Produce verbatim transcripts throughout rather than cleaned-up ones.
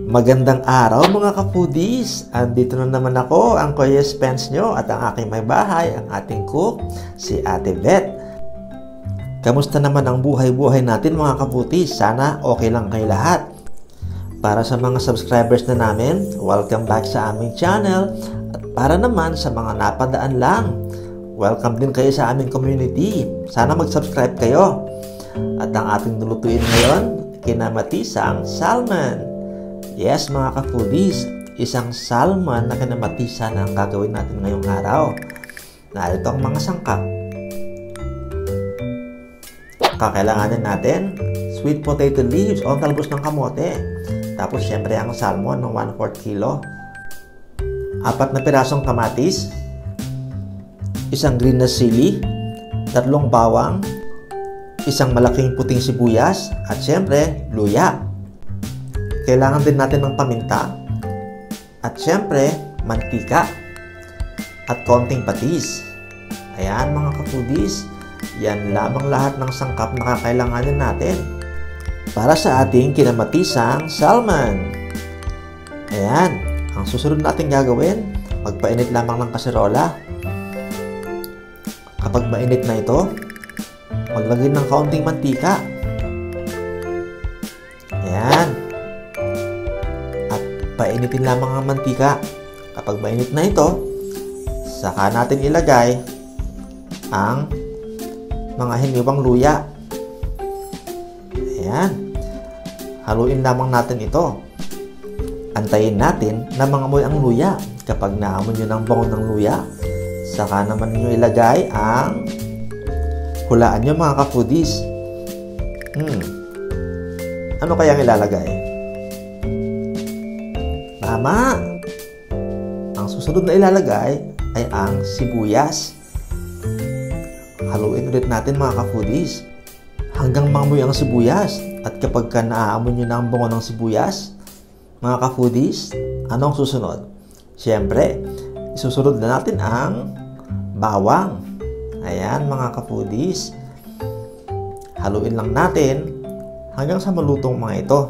Magandang araw mga ka-foodies! Andito na naman ako, ang Kuya Spence nyo at ang aking may bahay, ang ating cook, si Ate Vet. Kamusta naman ang buhay-buhay natin mga ka-foodies? Sana okay lang kayo lahat. Para sa mga subscribers na namin, welcome back sa aming channel. At para naman sa mga napadaan lang, welcome din kayo sa aming community. Sana mag-subscribe kayo. At ang ating lulutuin ngayon, kinamatisang salmon. Yes mga ka-foodies, isang salmon na kinamatisan ang gagawin natin ngayong araw. Narito ang mga sangkap. Kakailanganin natin sweet potato leaves o talbos ng kamote. Tapos syempre ang salmon ng one fourth kilo. Apat na pirasong kamatis. Isang green na sili. Tatlong bawang. Isang malaking puting sibuyas. At syempre, luya. Kailangan din natin ng paminta. At syempre, mantika. At konting patis. Ayan mga ka-foodies. Yan lamang lahat ng sangkap na kakailanganin natin para sa ating kinamatisang salmon. Ayan. Ang susunod natin gagawin, magpainit lamang ng kaserola. Kapag mainit na ito, maglagay ng kaunting mantika. Ayan. Painitin lamang ang mantika. Kapag mainit na ito, saka natin ilagay ang mga hiniwang luya. Ayan. Haluin lamang natin ito. Antayin natin na mangamoy ang luya. Kapag naamoy nyo ng bango ng luya, saka naman nyo ilagay ang hulaan nyo mga ka-foodies. Hmm. Ano kaya ang ilalagay? Tama! Ang susunod na ilalagay ay ang sibuyas. Haluin ulit natin mga ka-foodies hanggang mangamoy ang sibuyas. At kapag ka naaamoy nyo na ang bango ng sibuyas, mga ka-foodies, anong susunod? Siyempre, isusunod na natin ang bawang. Ayan mga ka-foodies. Haluin lang natin hanggang sa malutong mga ito.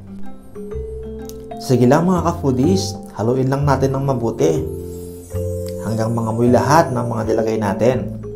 Sige lang mga ka-foodies, haluin lang natin ng mabuti hanggang mangamoy lahat ng mga nilagay natin.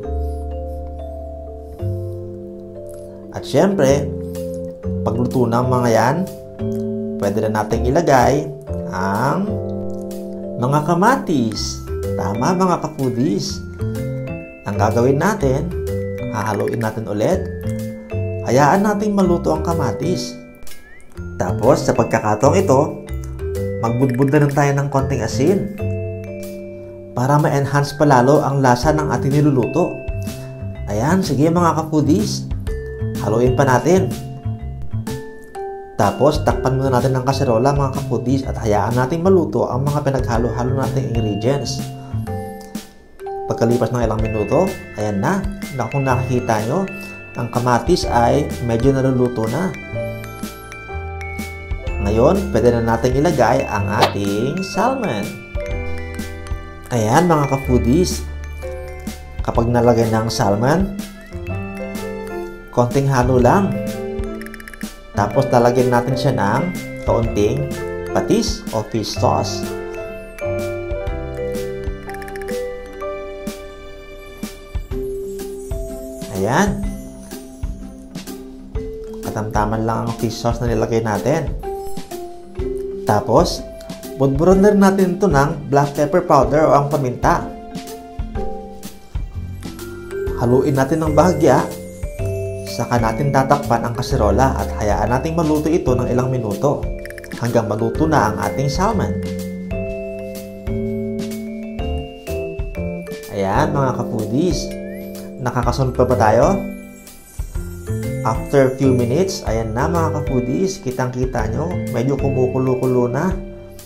At syempre, pagluto ng mga yan, pwede na nating ilagay ang mga kamatis. Tama mga ka-foodies. Ang gagawin natin, hahaluin natin ulit. Hayaan nating maluto ang kamatis. Tapos sa pagkakataong ito, magbudbud na rin tayo ng konting asin para ma-enhance palalo ang lasa ng ating niluluto. Ayan, sige mga ka-foodies, haluin pa natin. Tapos takpan muna natin ng kaserola mga ka-foodies at hayaan natin maluto ang mga pinaghalo-halo nating ingredients. Pagkalipas ng ilang minuto, ayan na, na kung nakikita nyo, ang kamatis ay medyo naluluto na. Ngayon, pwede na natin ilagay ang ating salmon. Ayan mga ka-foodies. Kapag nalagay na ang salmon, konting halo lang. Tapos lalagyan natin siya ng kaunting patis o fish sauce. Ayan. Katamtaman lang ang fish sauce na nilagay natin. Tapos, budburan na rin natin ito ng black pepper powder o ang paminta. Haluin natin ng bahagya. Saka natin tatakpan ang kaserola at hayaan nating maluto ito ng ilang minuto hanggang maluto na ang ating salmon. Ayan mga ka-foodies. Nakakasunod pa ba tayo? After a few minutes, ayan na mga ka-foodies, kitang-kita nyo, medyo kumukulo-kulo na.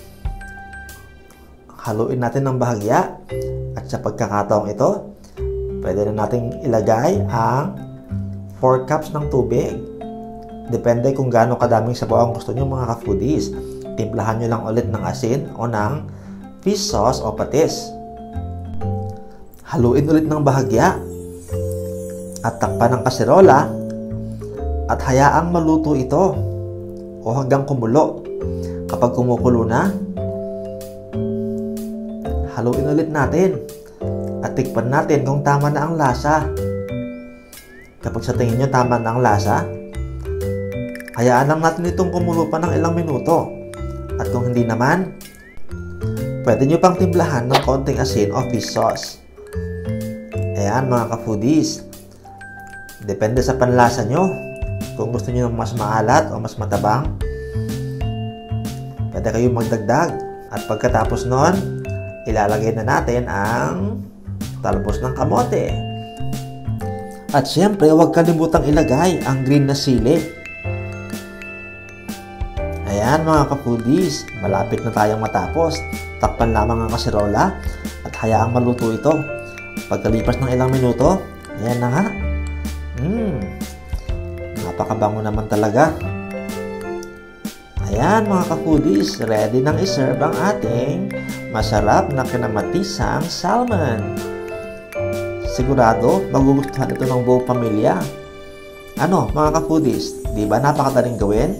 Haluin natin ng bahagya. At sa pagkakataong ito, pwede na nating ilagay ang four cups ng tubig. Depende kung gaano kadaming sabaw ang gusto nyo mga ka-foodies. Timplahan nyo lang ulit ng asin o ng fish sauce o patis. Haluin ulit ng bahagya. At takpan ng kaserola. At hayaang maluto ito o hanggang kumulo. Kapag kumukulo na, haluin ulit natin at tikpan natin kung tama na ang lasa. Kapag sa tingin nyo tama na ang lasa, hayaan lang natin itong kumulo pa ng ilang minuto. At kung hindi naman, pwede nyo pang timplahan ng konting asin o fish sauce. Ayan mga ka-foodies, depende sa panlasa nyo. Kung gusto nyo mas maalat o mas matabang, pwede kayong magdagdag. At pagkatapos nun, ilalagay na natin ang talbos ng kamote. At syempre, huwag kalimutang ilagay ang green na sili. Ayan mga ka-foodies, malapit na tayong matapos. Takpan lamang ang kaserola at hayaang maluto ito. Pagkalipas ng ilang minuto, ayan na nga. Mmm, napakabango naman talaga. Ayan mga ka-foodies, ready nang iserve ang ating masarap na kinamatisang salmon. Sigurado, magugustuhan ito ng buong pamilya. Ano mga ka-foodies, di ba napakadaling gawin?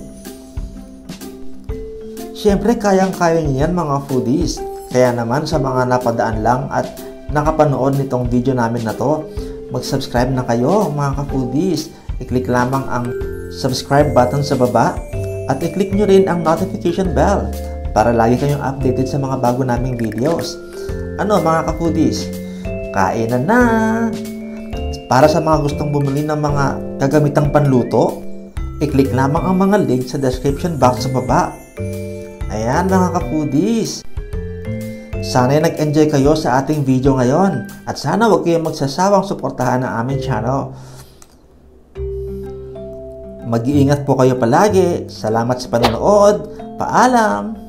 Siyempre, kayang-kaya niyo yan mga foodies. Kaya naman sa mga napadaan lang at nakapanood nitong video namin na to, mag-subscribe na kayo mga ka-foodies. I-click lamang ang subscribe button sa baba at i-click nyo rin ang notification bell para lagi kayong updated sa mga bago naming videos. Ano mga ka-foodies? Kainan na! Para sa mga gustong bumili ng mga gagamitang panluto, i-click lamang ang mga link sa description box sa baba. Ayan mga ka-foodies, sana'y nag-enjoy kayo sa ating video ngayon at sana huwag kayong magsasawang suportahan ang aming channel. Mag-iingat po kayo palagi. Salamat sa panonood. Paalam!